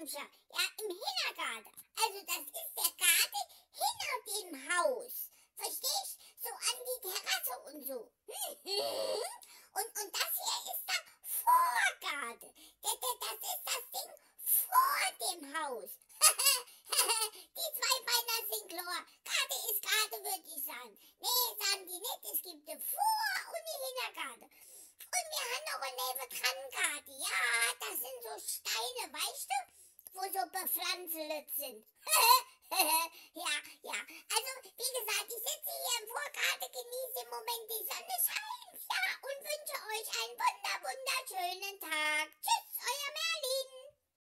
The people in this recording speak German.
manche. Ja, im Hintergarten. Also das ist der Garten hinter dem Haus. Verstehst? So an die Terrasse und so. Und das hier ist der Vorgarten. Das ist das Ding vor dem Haus. Die zwei Beiner sind klar. Garten ist Garten, würde ich sagen. Nee, sagen die nicht. Es gibt eine Vor- und eine Hintergarten. Und wir haben noch einen nebendran Garten. Ja, das sind so Steine, weißt du? Wo so bepflanzelt sind. ja. Also, wie gesagt, ich sitze hier im Vorgarten, genieße im Moment die Sonne scheint, ja, und wünsche euch einen wunderschönen Tag. Tschüss.